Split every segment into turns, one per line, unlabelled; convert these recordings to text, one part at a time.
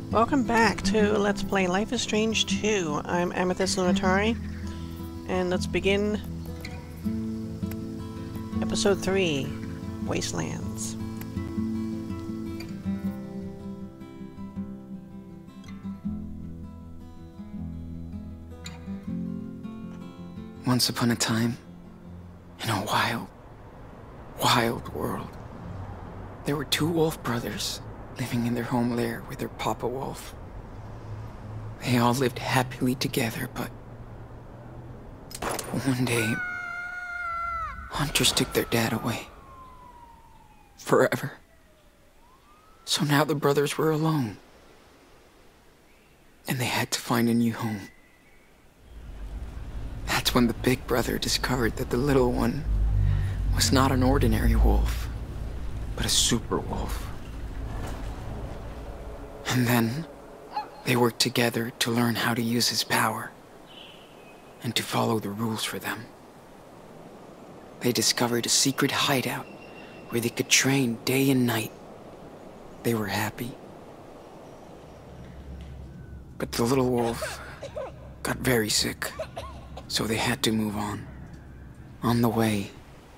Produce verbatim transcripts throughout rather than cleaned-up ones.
Welcome back to Let's Play Life is Strange two. I'm Amethyst Lunatari, and let's begin Episode three, Wastelands.
Once upon a time, in a wild, wild world, there were two wolf brothers living in their home lair with their papa wolf. They all lived happily together, but one day, hunters took their dad away. Forever. So now the brothers were alone, and they had to find a new home. That's when the big brother discovered that the little one was not an ordinary wolf, but a super wolf. And then they worked together to learn how to use his power and to follow the rules for them. They discovered a secret hideout where they could train day and night. They were happy. But the little wolf got very sick, so they had to move on. On the way,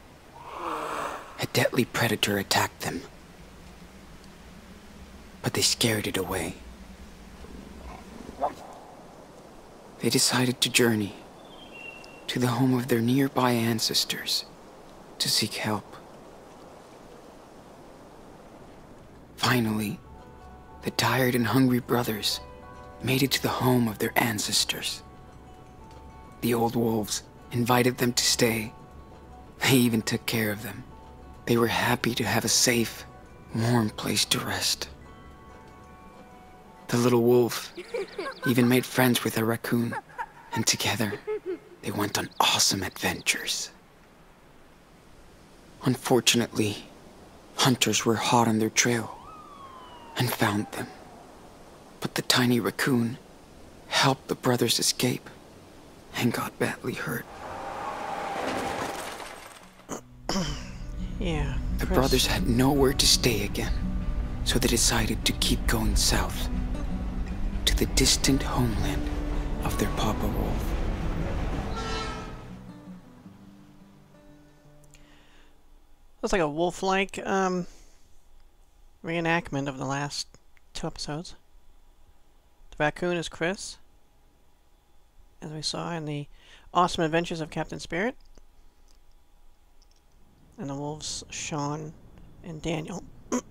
a deadly predator attacked them, but they scared it away. They decided to journey to the home of their nearby ancestors to seek help. Finally, the tired and hungry brothers made it to the home of their ancestors. The old wolves invited them to stay. They even took care of them. They were happy to have a safe, warm place to rest. The little wolf even made friends with a raccoon, and together they went on awesome adventures. Unfortunately, hunters were hot on their trail and found them. But the tiny raccoon helped the brothers escape and got badly hurt.
Yeah.
The
Chris.
brothers had nowhere to stay again, so they decided to keep going south to the distant homeland of their papa wolf.
Looks like a wolf-like um, reenactment of the last two episodes. The raccoon is Chris, as we saw in the awesome adventures of Captain Spirit. And the wolves, Sean and Daniel.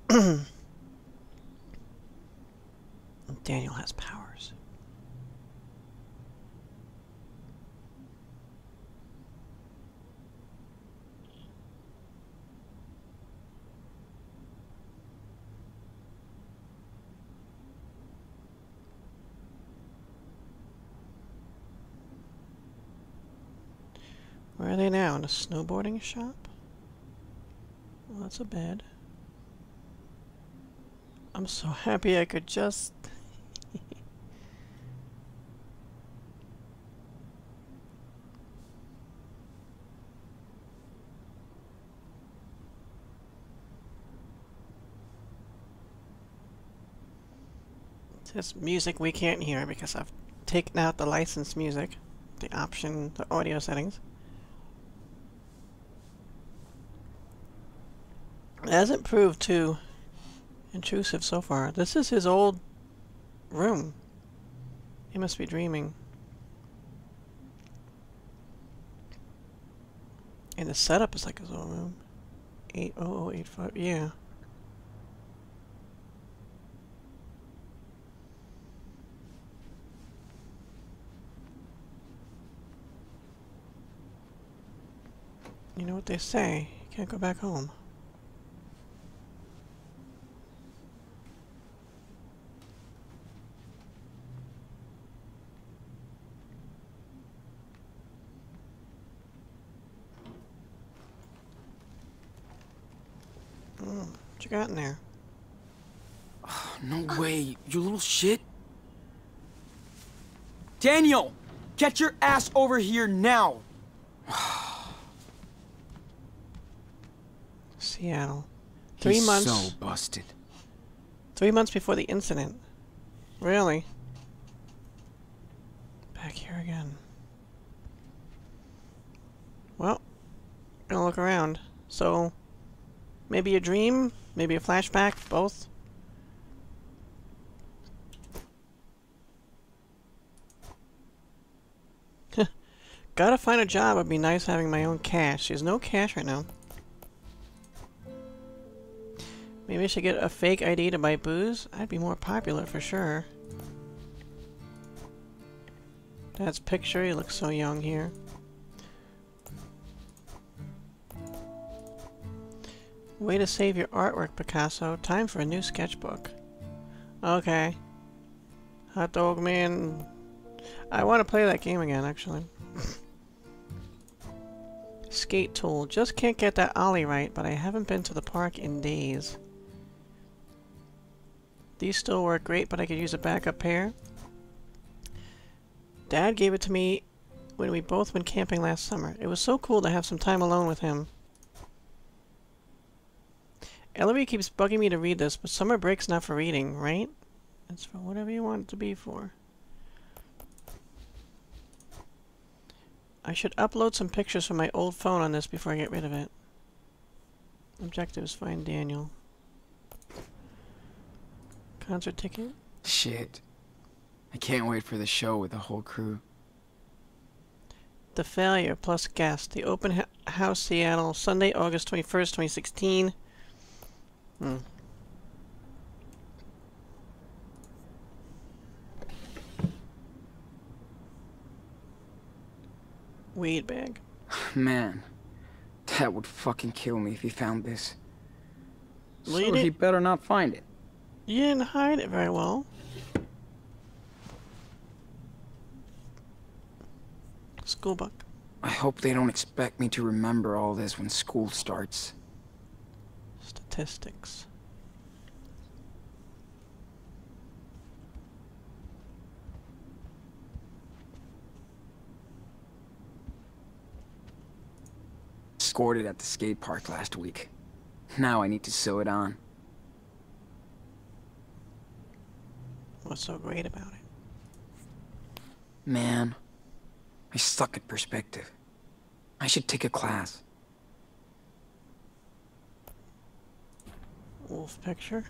Daniel has powers. Where are they now? In a snowboarding shop? Well, that's a bed. I'm so happy I could just... It's music we can't hear because I've taken out the licensed music, the option, the audio settings. It hasn't proved too intrusive so far. This is his old room. He must be dreaming. And the setup is like his old room. eight oh oh eight five, yeah. You know what they say, you can't go back home. Mm, what you got in there?
Oh, no way, you little shit. Daniel, get your ass over here now.
Seattle. Three
He's
months.
so busted.
Three months before the incident. Really? Back here again. Well, gonna look around. So, maybe a dream? Maybe a flashback? Both? Gotta find a job. It'd be nice having my own cash. There's no cash right now. Maybe I should get a fake I D to buy booze? I'd be more popular for sure. Dad's picture. He looks so young here. Way to save your artwork, Picasso. Time for a new sketchbook. Okay. Hot Dog Man. I want to play that game again, actually. Skate tool. Just can't get that ollie right, but I haven't been to the park in days. These still work great, but I could use a backup pair. Dad gave it to me when we both went camping last summer. It was so cool to have some time alone with him. Ellery keeps bugging me to read this, but summer break's not for reading, right? It's for whatever you want it to be for. I should upload some pictures from my old phone on this before I get rid of it. Objectives, find Daniel. Concert ticket?
Shit. I can't wait for the show with the whole crew.
The Failure plus guest. The Open ha House Seattle, Sunday, August twenty-first, twenty sixteen. Hmm. Weed bag.
Man, Dad would fucking kill me if he found this.
Well,
So he better not find it.
You didn't hide it very well. School book.
I hope they don't expect me to remember all this when school starts.
Statistics.
Scored it at the skate park last week. Now I need to sew it on.
What's so great about it?
Man, I suck at perspective. I should take a class.
Wolf picture.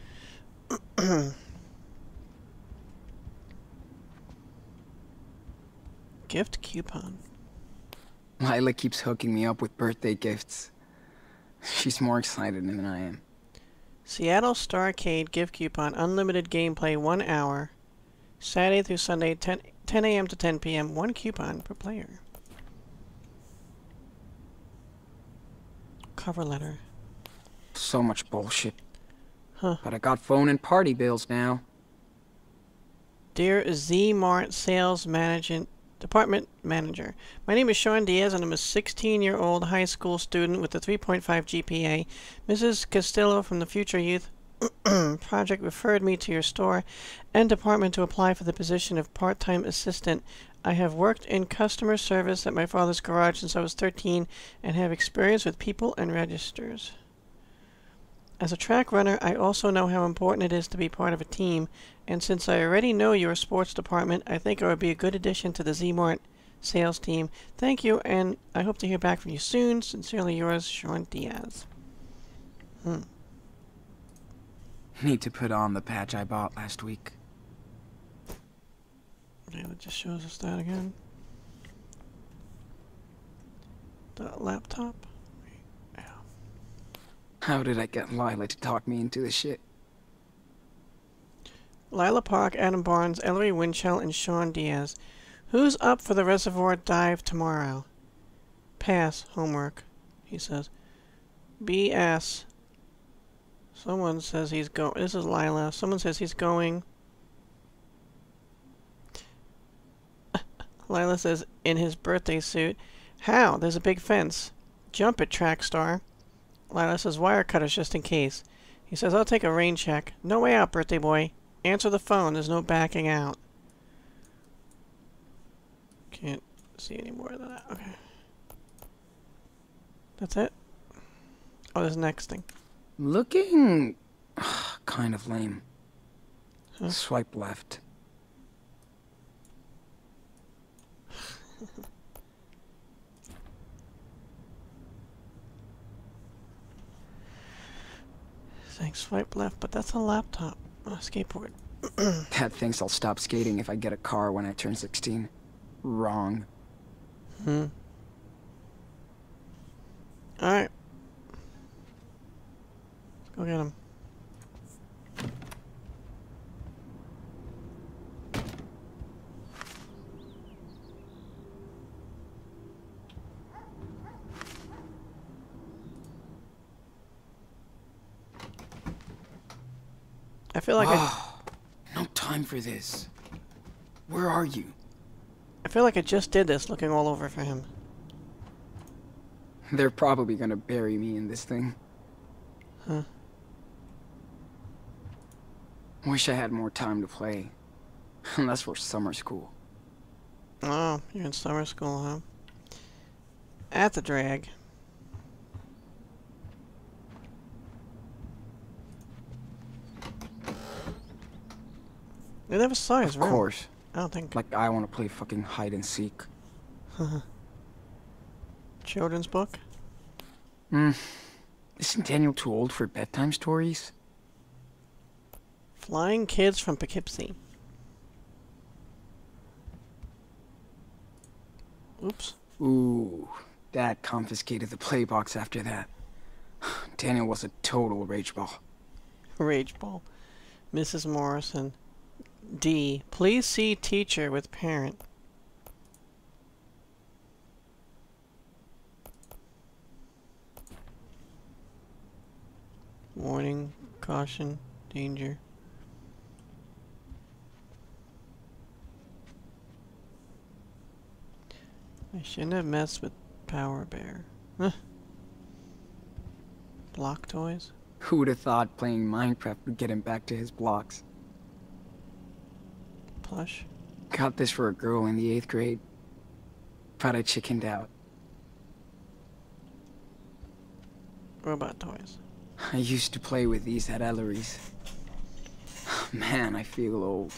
Gift coupon.
Lila keeps hooking me up with birthday gifts. She's more excited than I am.
Seattle Starcade gift coupon. Unlimited gameplay, one hour. Saturday through Sunday, ten a m to ten p m One coupon per player. Cover letter.
So much bullshit.
Huh.
But I got phone and party bills now.
Dear Z-Mart Sales Management Department Manager, my name is Sean Diaz and I'm a sixteen-year-old high school student with a three point five G P A. Missus Castillo from the Future Youth Project referred me to your store and department to apply for the position of part-time assistant. I have worked in customer service at my father's garage since I was thirteen and have experience with people and registers. As a track runner, I also know how important it is to be part of a team, and since I already know your sports department, I think I would be a good addition to the Z-Mart sales team. Thank you, and I hope to hear back from you soon. Sincerely yours, Sean Diaz. Hmm.
Need to put on the patch I bought last week.
Okay, that just shows us that again. The laptop. Yeah.
How did I get Lila to talk me into this shit?
Lila Park, Adam Barnes, Ellery Winchell, and Sean Diaz. Who's up for the reservoir dive tomorrow? Pass. Homework, he says. B S. Someone says he's going. This is Lila. Someone says he's going. Lila says in his birthday suit. How? There's a big fence. Jump it, track star. Lila says wire cutters just in case. He says I'll take a rain check. No way out, birthday boy. Answer the phone. There's no backing out. Can't see any more than that. Okay. That's it? Oh, there's the next thing.
Looking kind of lame.
Huh?
Swipe left.
Saying swipe left, but that's a laptop, not a skateboard.
Dad thinks I'll stop skating if I get a car when I turn sixteen. Wrong.
Hmm. Alright. Let's go get him. I feel like I...
No time for this. Where are you?
I feel like I just did this looking all over for him.
They're probably gonna bury me in this thing.
Huh.
Wish I had more time to play. Unless we're summer school.
Oh, you're in summer school, huh? At the drag. I never saw his
Of
room.
course.
I don't think.
Like I want to play fucking hide and seek.
Children's book?
Hmm. Isn't Daniel too old for bedtime stories?
Flying Kids from Poughkeepsie. Oops.
Ooh. Dad confiscated the play box after that. Daniel was a total rage ball.
Rage ball. Missus Morrison. D. Please see teacher with parent. Warning, caution, danger. I shouldn't have messed with Power Bear. Huh. Block toys?
Who would have thought playing Minecraft would get him back to his blocks?
Plush?
Got this for a girl in the eighth grade. But I chickened out.
Robot toys.
I used to play with these at Ellery's. Man, I feel old.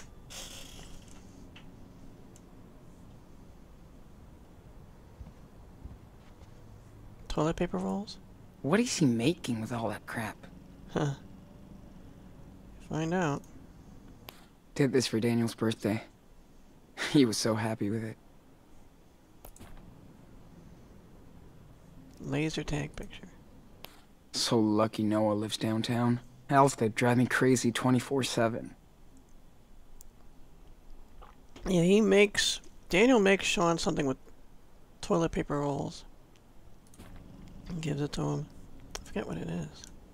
Toilet paper rolls?
What is he making with all that crap?
Huh. Find out.
Did this for Daniel's birthday. He was so happy with it.
Laser tag picture.
So lucky Noah lives downtown. Else they'd drive me crazy twenty-four seven.
Yeah, he makes... Daniel makes Sean something with toilet paper rolls. And gives it to him. I forget what it is.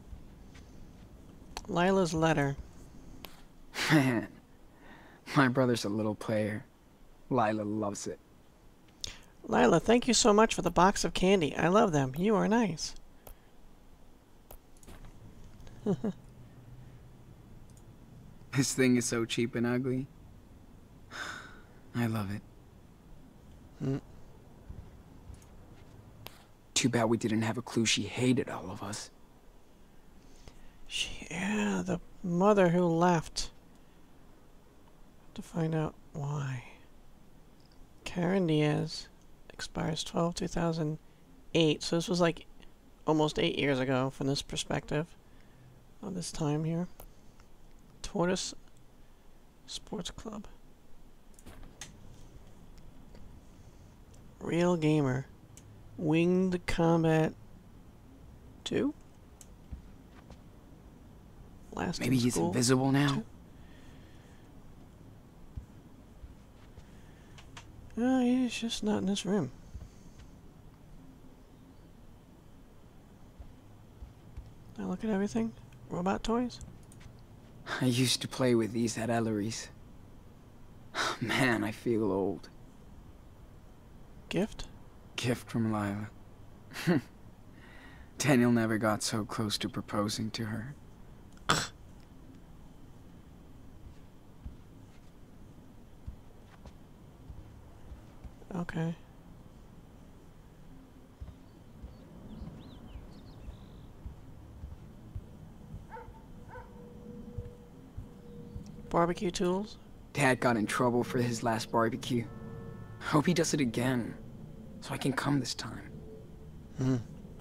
Lila's letter.
Man, my brother's a little player. Lila loves it.
Lila, thank you so much for the box of candy. I love them. You are nice.
This thing is so cheap and ugly. I love it.
Mm.
Too bad we didn't have a clue she hated all of us.
She, yeah, the mother who left. To find out why. Karen Diaz expires twelve two thousand eight. So this was like almost eight years ago from this perspective. Of this time here. Tortoise Sports Club. Real Gamer. Winged Combat two? Last
Maybe
in
he's
School
invisible now?
two? No, he's just not in this room. Now look at everything. Robot toys?
I used to play with these at Ellery's. Man, I feel old.
Gift?
Gift from Lila. Daniel never got so close to proposing to her.
Okay. Barbecue tools?
Dad got in trouble for his last barbecue. Hope he does it again, so I can come this time.
Hmm.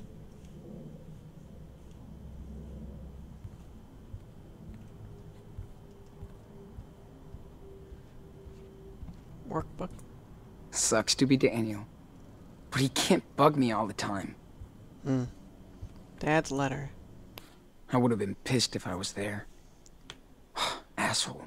Workbook.
Sucks to be Daniel, but he can't bug me all the time.
Hmm. Dad's letter.
I would have been pissed if I was there. Asshole.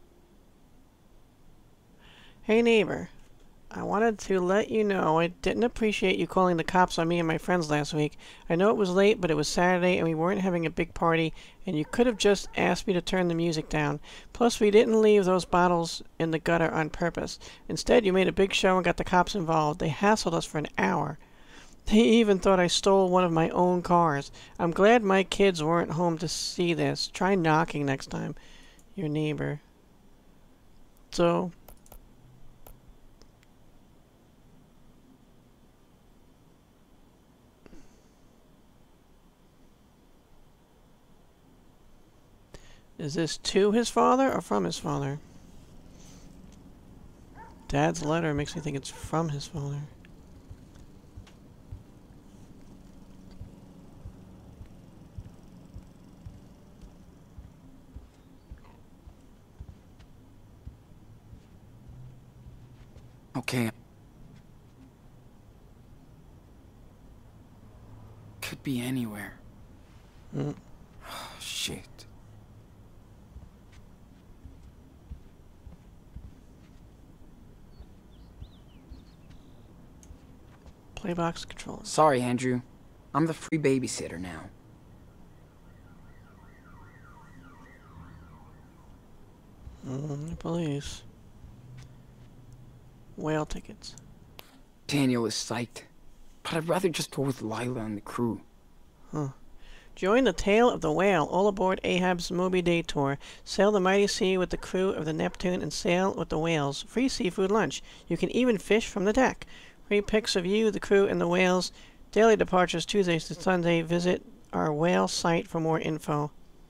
Hey neighbor, I wanted to let you know I didn't appreciate you calling the cops on me and my friends last week. I know it was late, but it was Saturday and we weren't having a big party, and you could have just asked me to turn the music down. Plus, we didn't leave those bottles in the gutter on purpose. Instead, you made a big show and got the cops involved. They hassled us for an hour. They even thought I stole one of my own cars. I'm glad my kids weren't home to see this. Try knocking next time. Your neighbor. So... is this to his father or from his father? Dad's letter makes me think it's from his father.
Okay. Could be anywhere.
Mm.
Oh, shit.
Playbox controller.
Sorry, Andrew. I'm the free babysitter now.
Mm, the police. Whale tickets.
Daniel is psyched, but I'd rather just go with Lila and the crew.
Huh. Join the Tale of the Whale, all aboard Ahab's Moby Day tour. Sail the mighty sea with the crew of the Neptune and sail with the whales. Free seafood lunch. You can even fish from the deck. Free pics of you, the crew, and the whales. Daily departures Tuesdays to Sunday. Visit our whale site for more info.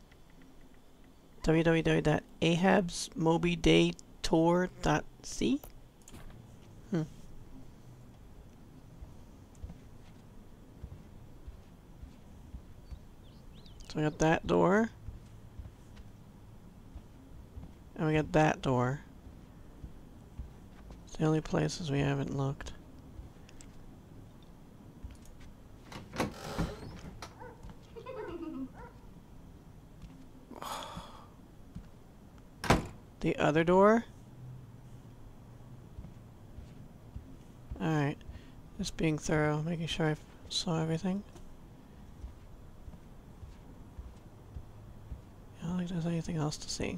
w w w dot ahabs moby day tour dot c. Hmm. So we got that door. And we got that door. It's the only places we haven't looked. The other door? Alright. Just being thorough, making sure I saw everything. I don't think there's anything else to see.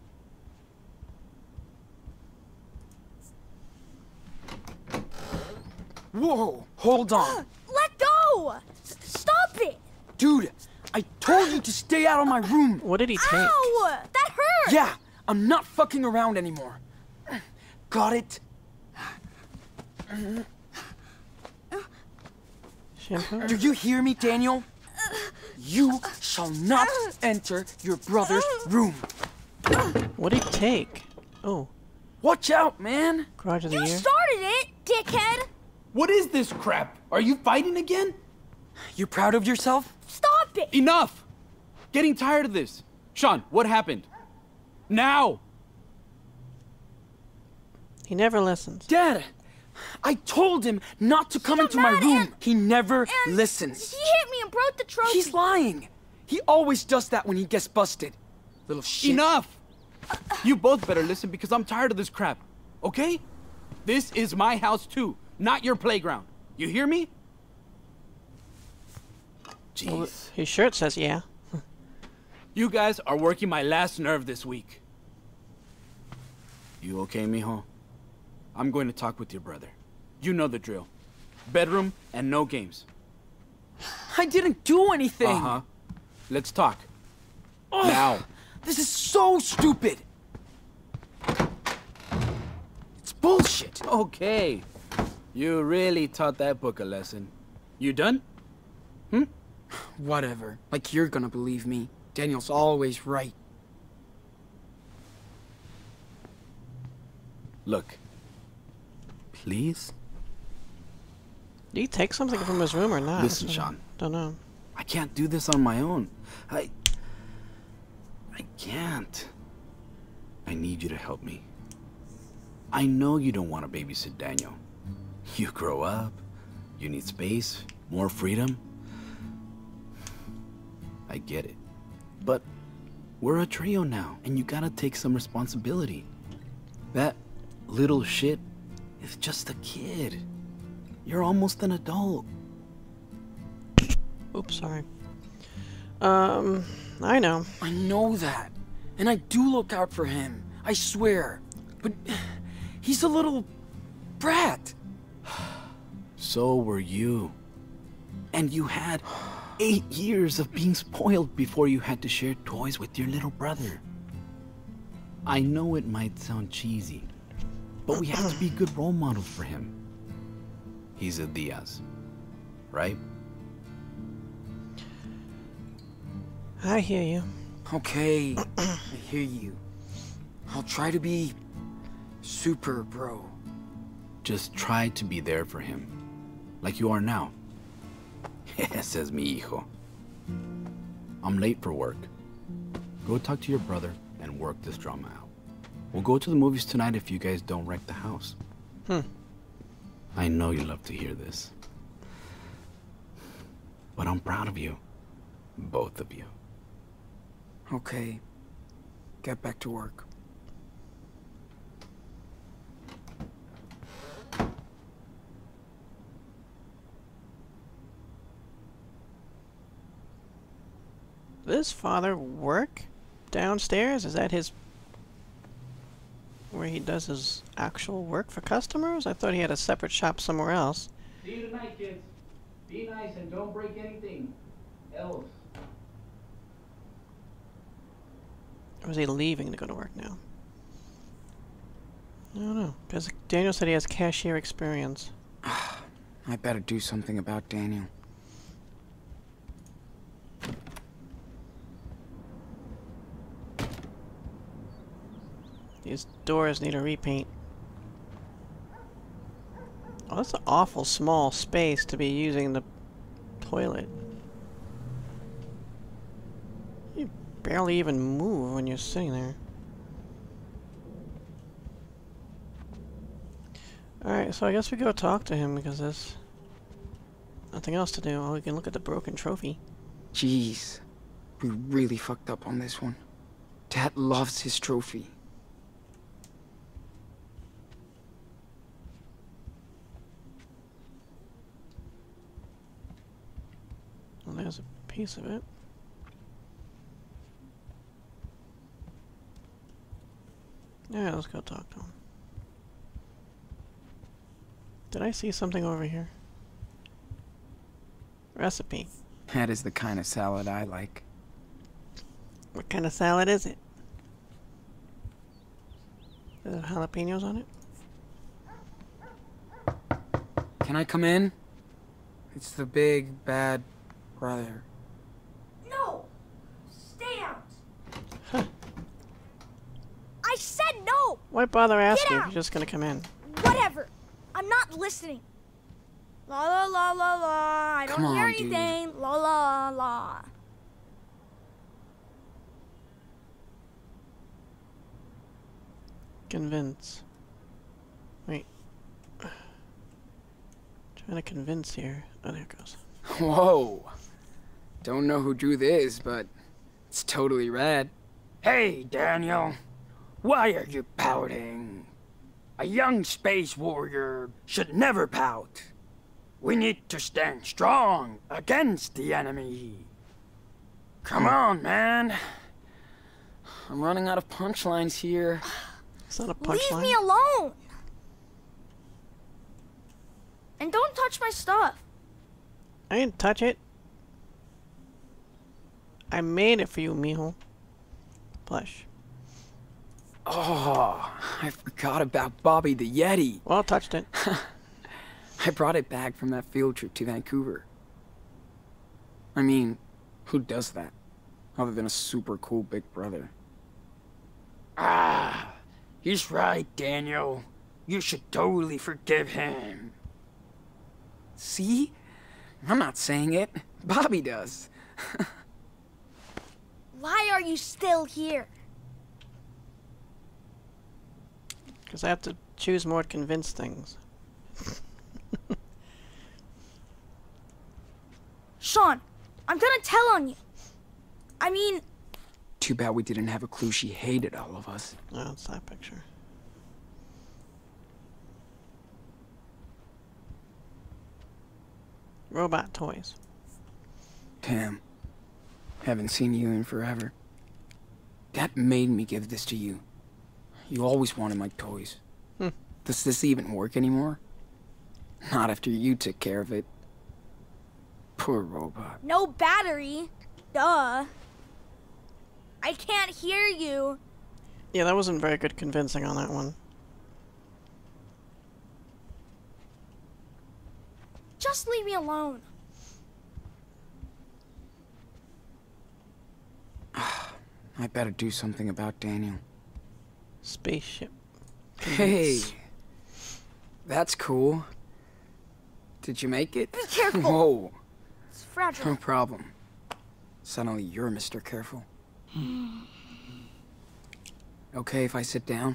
Whoa! Hold on!
Let go! Stop it!
Dude, I told you to stay out of my room!
What did he take?
Ow! That hurt!
Yeah! I'm not fucking around anymore. Got it?
Shampoo?
Do you hear me, Daniel? You shall not enter your brother's room.
What did he take? Oh.
Watch out, man!
Garage of the
You
year?
started it, dickhead!
What is this crap? Are you fighting again?
You proud of yourself?
Stop it!
Enough! Getting tired of this. Sean, what happened? Now!
He never listens.
Dad! I told him not to come
You're
into my
mad
room.
and-
He never
And
listens.
He hit me and broke the trophy.
He's lying. He always does that when he gets busted. Little shit.
Enough! You both better listen because I'm tired of this crap. Okay? This is my house too, not your playground. You hear me?
Well,
Jeez.
his shirt says yeah.
You guys are working my last nerve this week. You okay, mijo? I'm going to talk with your brother. You know the drill. Bedroom and no games.
I didn't do anything.
Uh-huh. Let's talk.
Ugh,
Now.
This is so stupid. It's bullshit.
Okay. You really taught that book a lesson. You done? Hmm?
Whatever. Like you're gonna believe me. Daniel's always right.
Look. Please?
Did he take something from his room or not?
Listen, Sean.
Don't know.
I can't do this on my own. I... I can't. I need you to help me. I know you don't want to babysit Daniel. You grow up. You need space, more freedom. I get it. But we're a trio now, and you gotta take some responsibility. That little shit is just a kid. You're almost an adult.
Oops, sorry. Um, I know.
I know that. And I do look out for him. I swear. But he's a little brat.
So were you. And you had eight years of being spoiled before you had to share toys with your little brother. I know it might sound cheesy, but we have to be good role models for him. He's a Diaz, right?
I hear you.
Okay, I hear you. I'll try to be super bro.
Just try to be there for him, like you are now. Says mi hijo. I'm late for work. Go talk to your brother and work this drama out. We'll go to the movies tonight if you guys don't wreck the house.
Hmm.
I know you love to hear this. But I'm proud of you. Both of you.
Okay, get back to work.
Does father work downstairs? Is that his... where he does his actual work for customers? I thought he had a separate shop somewhere else.
See you tonight, kids. Be nice and don't break anything else.
Or is he leaving to go to work now? I don't know. Because Daniel said he has cashier experience.
I better do something about Daniel.
These doors need a repaint. Oh, that's an awful small space to be using the toilet. You barely even move when you're sitting there. Alright, so I guess we go talk to him because there's nothing else to do. Oh, we can look at the broken trophy.
Jeez, we really fucked up on this one. Dad loves his trophy.
Well, there's a piece of it. Yeah, let's go talk to him. Did I see something over here? Recipe.
That is the kind of salad I like.
What kind of salad is it? Does it have jalapenos on it?
Can I come in? It's the big, bad brother.
No! Stay out!
Huh.
I said no!
Why bother asking if
out!
you're just gonna come in?
Whatever. I'm not listening. La la la la la. I don't
Come
hear
on, dude.
anything. La la la.
Convince. Wait. Trying to convince here. Oh, there it goes.
Whoa. Don't know who drew this, but it's totally rad.
Hey, Daniel. Why are you pouting? A young space warrior should never pout. We need to stand strong against the enemy. Come on, man.
I'm running out of punchlines here.
It's not a
Leave
punchline.
me alone. And don't touch my stuff.
I didn't touch it. I made it for you, mijo. Plush.
Oh, I forgot about Bobby the Yeti.
Well, touched it.
I brought it back from that field trip to Vancouver. I mean, who does that? Other than a super cool big brother.
Ah, he's right, Daniel. You should totally forgive him.
See? I'm not saying it. Bobby does.
Why are you still here?
Because I have to choose more to convince things.
Sean, I'm gonna tell on you. I mean,
Too bad we didn't have a clue she hated all of us.
Oh, it's that picture. Robot toys.
Tam, haven't seen you in forever. Dad made me give this to you. You always wanted my toys.
Hmm.
Does this even work anymore? Not after you took care of it. Poor robot.
no battery. Duh. I can't hear you.
Yeah, that wasn't very good convincing on that one.
Just leave me alone.
I better do something about Daniel.
Spaceship.
Hey,
Convince.
that's cool. Did you make it?
Be careful.
Whoa,
It's
no
fragile.
problem. Suddenly you're Mister Careful. Okay if I sit down?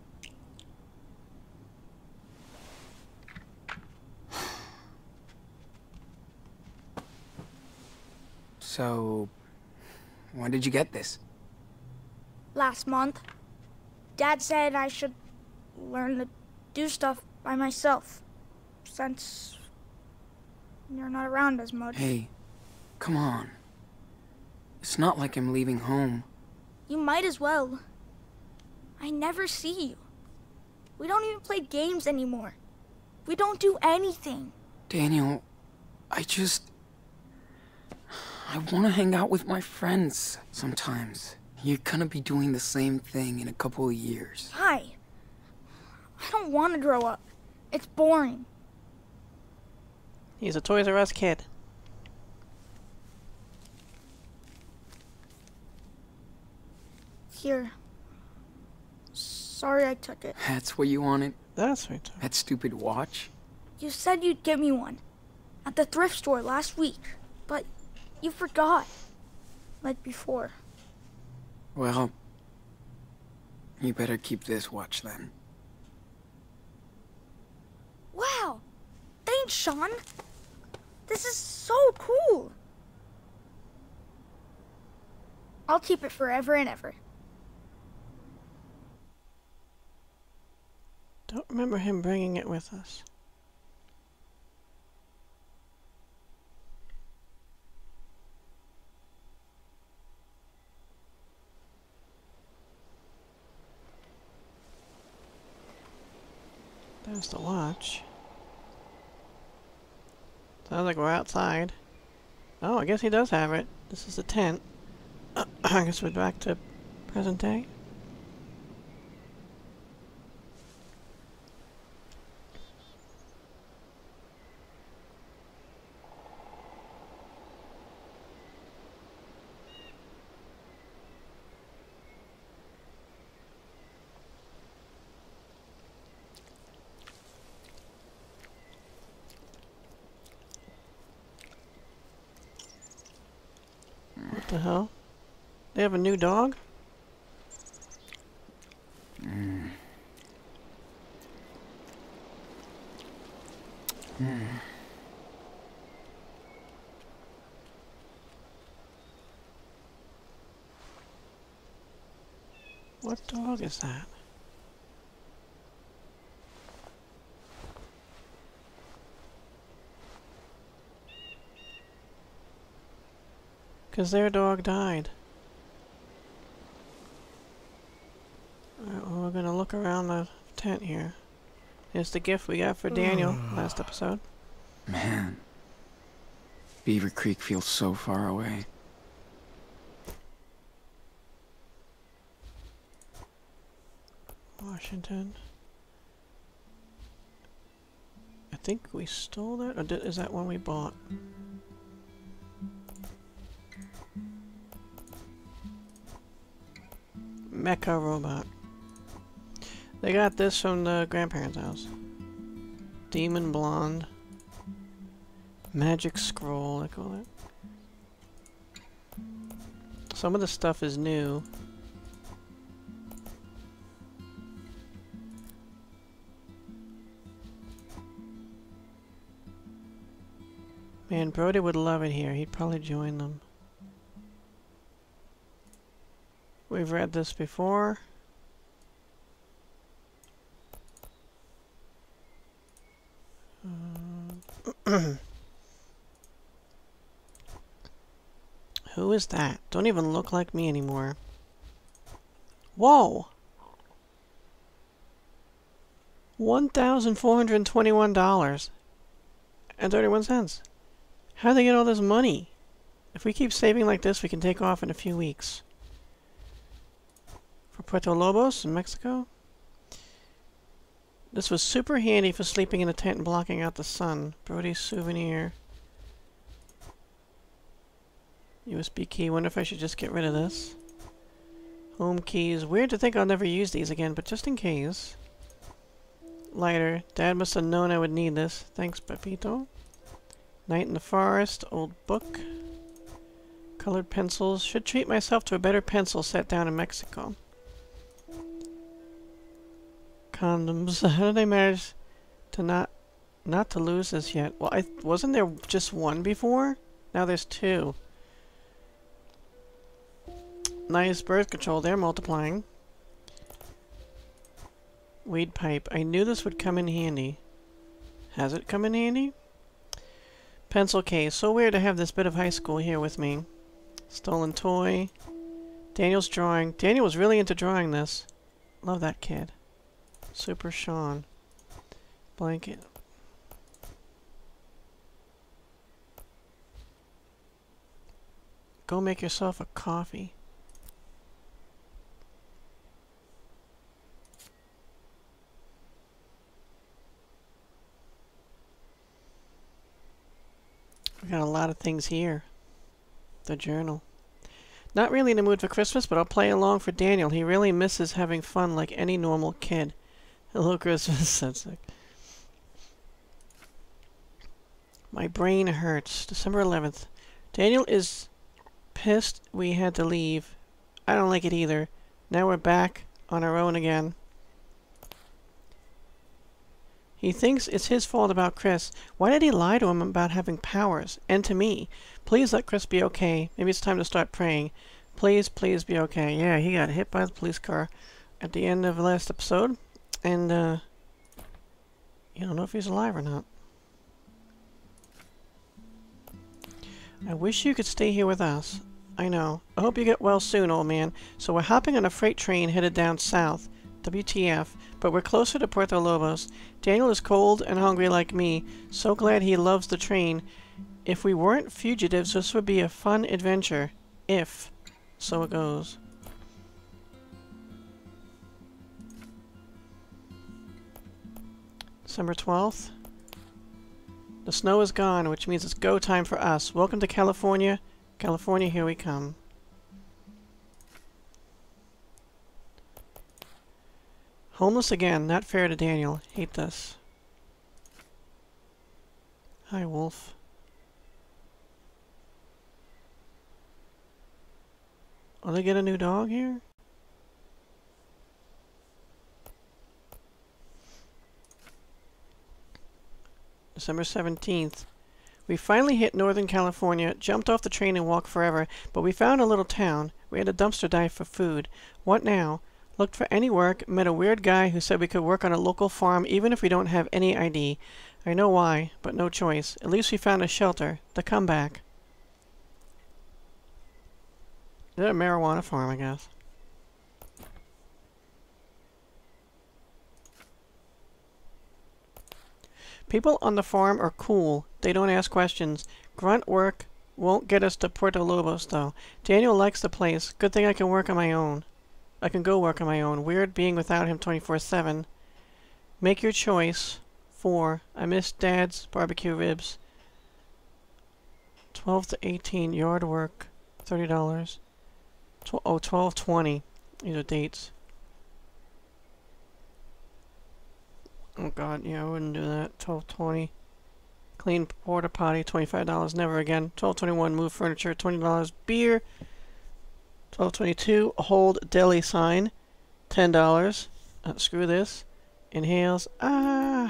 So, when did you get this?
Last month, Dad said I should learn to do stuff by myself. Since you're not around as much.
Hey, come on. It's not like I'm leaving home.
You might as well. I never see you. We don't even play games anymore. We don't do anything.
Daniel, I just... I want to hang out with my friends sometimes. You're gonna be doing the same thing in a couple of years.
Why? I don't want to grow up. It's boring.
He's a Toys R Us kid.
Here. Sorry I took it.
That's what you wanted?
That's sweet.
That stupid watch?
You said you'd give me one. At the thrift store last week. But you forgot. Like before.
Well, you better keep this watch then.
Wow! Thanks, Sean! This is so cool! I'll keep it forever and ever.
Don't remember him bringing it with us. There's the watch. Sounds like we're outside. Oh, I guess he does have it. This is the tent. I guess we're back to present day. What the hell? They have a new dog?
Mm. Mm.
What dog is that? Because their dog died. Alright, well, we're gonna look around the tent here. Here's the gift we got for Daniel last episode.
Man, Beaver Creek feels so far away.
Washington. I think we stole that, or did, is that one we bought? Mecha robot. They got this from the grandparents' house. Demon Blonde. Magic Scroll, I call it. Some of the stuff is new. Man, Brody would love it here. He'd probably join them. We've read this before. Uh, Who is that? Don't even look like me anymore. Whoa! one thousand four hundred twenty-one dollars and thirty-one cents. How do they get all this money? If we keep saving like this, we can take off in a few weeks. For Puerto Lobos in Mexico. This was super handy for sleeping in a tent and blocking out the sun. Brody's souvenir. U S B key. Wonder if I should just get rid of this. Home keys. Weird to think I'll never use these again, but just in case. Lighter. Dad must have known I would need this. Thanks, Pepito. Night in the forest. Old book. Colored pencils. Should treat myself to a better pencil set down in Mexico. Condoms. How did I manage to not not to lose this yet? Well, I wasn't there just one before? Now there's two. Nice birth control. They're multiplying. Weed pipe. I knew this would come in handy. Has it come in handy? Pencil case. So weird to have this bit of high school here with me. Stolen toy. Daniel's drawing. Daniel was really into drawing this. Love that kid. Super Sean. Blanket. Go make yourself a coffee. We got a lot of things here. The journal. Not really in the mood for Christmas, but I'll play along for Daniel. He really misses having fun like any normal kid. Hello, Christmas. That's sick. My brain hurts. December eleventh. Daniel is pissed we had to leave. I don't like it either. Now we're back on our own again. He thinks it's his fault about Chris. Why did he lie to him about having powers? And to me. Please let Chris be okay. Maybe it's time to start praying. Please, please be okay. Yeah, he got hit by the police car at the end of the last episode. And, uh... you don't know if he's alive or not. I wish you could stay here with us. I know. I hope you get well soon, old man. So we're hopping on a freight train headed down south. W T F. But we're closer to Puerto Lobos. Daniel is cold and hungry like me. So glad he loves the train. If we weren't fugitives, this would be a fun adventure. If. So it goes. December twelfth. The snow is gone, which means it's go time for us. Welcome to California. California, here we come. Homeless again. Not fair to Daniel. Hate this. Hi, Wolf. Oh, they get a new dog here? December seventeenth. We finally hit Northern California, jumped off the train and walked forever, but we found a little town. We had a dumpster dive for food. What now? Looked for any work, met a weird guy who said we could work on a local farm even if we don't have any I D. I know why, but no choice. At least we found a shelter. The comeback. They're a marijuana farm, I guess. People on the farm are cool. They don't ask questions. Grunt work won't get us to Puerto Lobos, though. Daniel likes the place. Good thing I can work on my own. I can go work on my own. Weird being without him twenty-four seven. Make your choice. Four. I miss Dad's barbecue ribs. twelve to eighteen. Yard work. thirty dollars. Tw oh, twelve twenty. These are dates. Oh god, yeah, I wouldn't do that. twelve twenty. Clean porta potty, twenty-five dollars. Never again. twelve twenty-one. Move furniture, twenty dollars. Beer, twelve twenty-two. Hold deli sign, ten dollars. Uh, screw this. Inhales. Ah.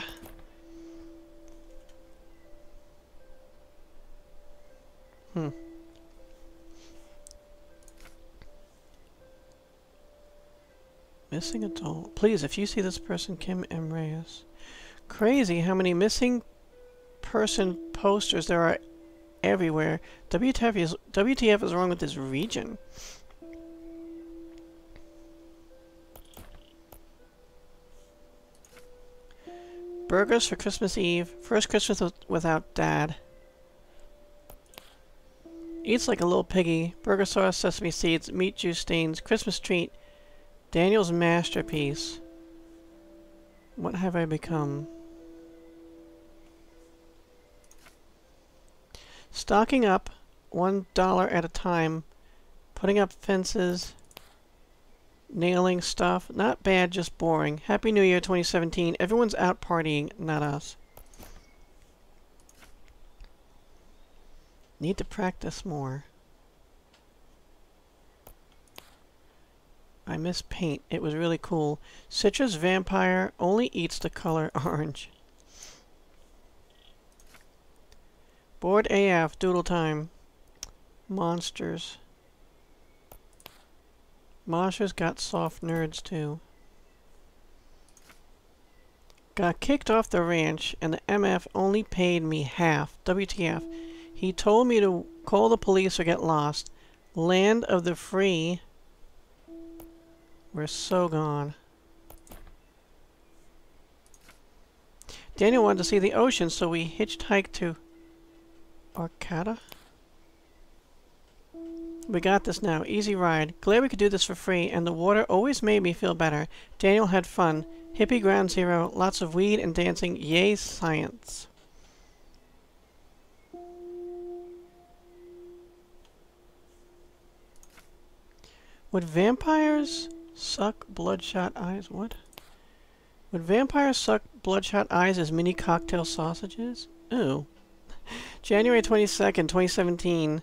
Hmm. Missing adult. Please, if you see this person, Kim M. Reyes. Crazy how many missing person posters there are everywhere. W T F is, W T F is wrong with this region. Burgers for Christmas Eve. First Christmas with, without Dad. Eats like a little piggy. Burger sauce, sesame seeds, meat juice stains, Christmas treat. Daniel's masterpiece. What have I become? Stocking up, one dollar at a time. Putting up fences. Nailing stuff. Not bad, just boring. Happy New Year twenty seventeen. Everyone's out partying, not us. Need to practice more. I miss paint. It was really cool. Citrus vampire only eats the color orange. Bored A F. Doodle time. Monsters. Monsters got soft nerds too. Got kicked off the ranch and the M F only paid me half. W T F. He told me to call the police or get lost. Land of the free. We're so gone. Daniel wanted to see the ocean, so we hitchhiked to Arcata. We got this now. Easy ride. Glad we could do this for free, and the water always made me feel better. Daniel had fun. Hippie ground zero. Lots of weed and dancing. Yay, science. Would vampires suck bloodshot eyes? What? Would vampires suck bloodshot eyes as mini cocktail sausages? Ooh. January twenty-second, twenty seventeen.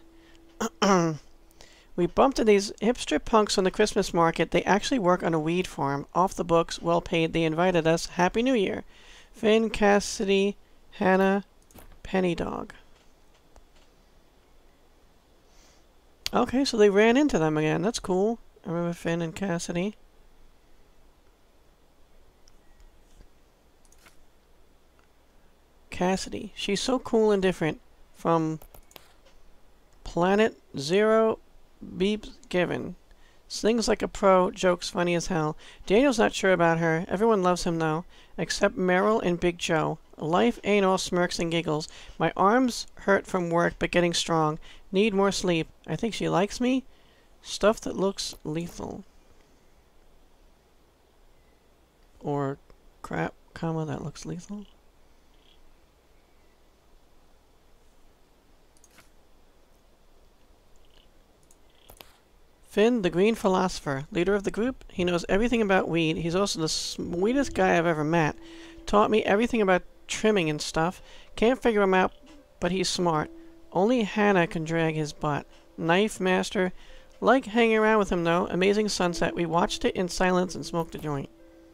We bumped into these hipster punks on the Christmas market. They actually work on a weed farm. Off the books, well paid. They invited us. Happy New Year. Finn, Cassidy, Hannah, Penny Dog. Okay, so they ran into them again. That's cool. I remember Finn and Cassidy. Cassidy. She's so cool and different. From Planet Zero Beeps Given. Sings like a pro, jokes funny as hell. Daniel's not sure about her. Everyone loves him though. Except Meryl and Big Joe. Life ain't all smirks and giggles. My arms hurt from work but getting strong. Need more sleep. I think she likes me. Stuff that looks lethal. Or crap, comma, that looks lethal. Finn, the green philosopher, leader of the group. He knows everything about weed. He's also the sweetest guy I've ever met. Taught me everything about trimming and stuff. Can't figure him out, but he's smart. Only Hannah can drag his butt. Knife master. Like hanging around with him though. Amazing sunset. We watched it in silence and smoked a joint.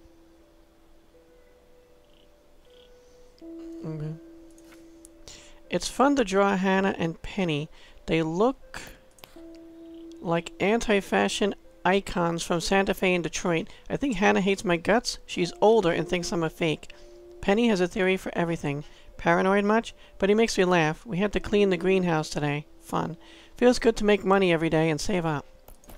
Okay. It's fun to draw Hannah and Penny. They look like anti-fashion icons from Santa Fe and Detroit. I think Hannah hates my guts. She's older and thinks I'm a fake. Penny has a theory for everything. Paranoid much? But he makes me laugh. We had to clean the greenhouse today. Fun. Feels good to make money every day and save up.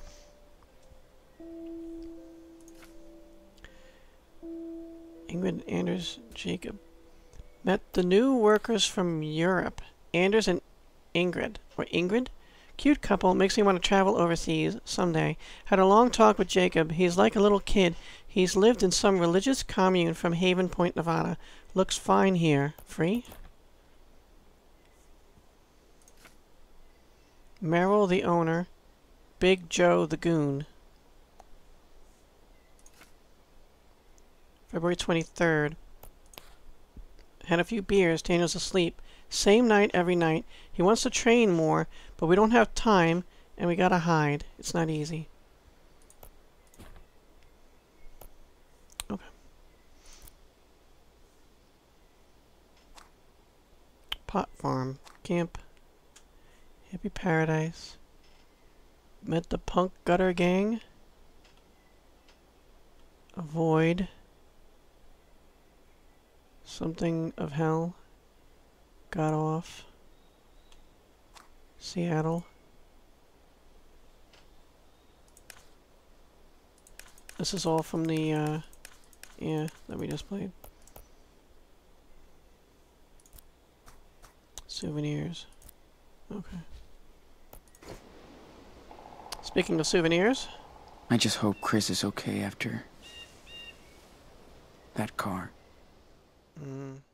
Ingrid, Anders, Jacob. Met the new workers from Europe. Anders and Ingrid. Or Ingrid? Cute couple. Makes me want to travel overseas someday. Had a long talk with Jacob. He's like a little kid. He's lived in some religious commune from Haven Point, Nevada. Looks fine here. Free? Merrill the owner. Big Joe the goon. February twenty-third. Had a few beers. Daniel's asleep. Same night every night. He wants to train more, but we don't have time, and we gotta hide. It's not easy. Okay. Pot farm. Camp. Hippie paradise. Met the punk gutter gang. Avoid. Something of hell. Got off. Seattle. This is all from the, uh, yeah, that we just played. Souvenirs. Okay. Speaking of souvenirs.
I just hope Chris is okay after that car.
Mm.